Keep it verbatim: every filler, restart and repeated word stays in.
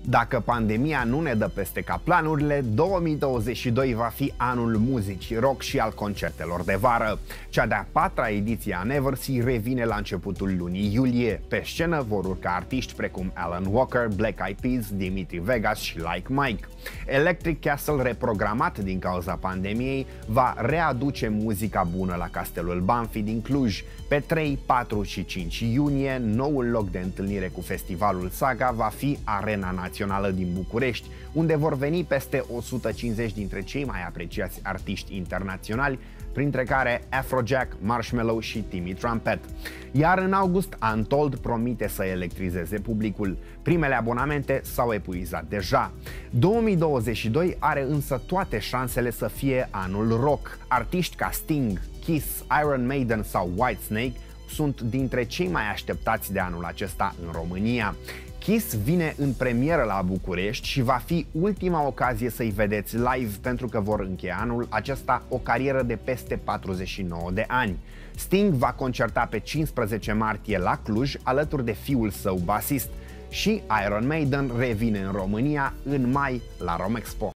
Dacă pandemia nu ne dă peste cap planurile, două mii douăzeci și doi va fi anul muzicii rock și al concertelor de vară. Cea de-a patra ediție a Neversea revine la începutul lunii iulie. Pe scenă vor urca artiști precum Alan Walker, Black Eyed Peas, Dimitri Vegas și Like Mike. Electric Castle, reprogramat din cauza pandemiei, va readuce muzica bună la Castelul Banfi din Cluj. Pe trei, patru și cinci iunie, noul loc de întâlnire cu festivalul Saga va fi Arena Națională din București, unde vor veni peste o sută cincizeci dintre cei mai apreciați artiști internaționali, printre care Afrojack, Marshmello și Timmy Trumpet. Iar în august, Untold promite să electrizeze publicul. Primele abonamente s-au epuizat deja. două mii douăzeci și doi are însă toate șansele să fie anul rock. Artiști ca Sting, Kiss, Iron Maiden sau Whitesnake sunt dintre cei mai așteptați de anul acesta în România. Kiss vine în premieră la București și va fi ultima ocazie să-i vedeți live, pentru că vor încheia anul acesta o carieră de peste patruzeci și nouă de ani. Sting va concerta pe cincisprezece martie la Cluj alături de fiul său basist și Iron Maiden revine în România în mai la Romexpo.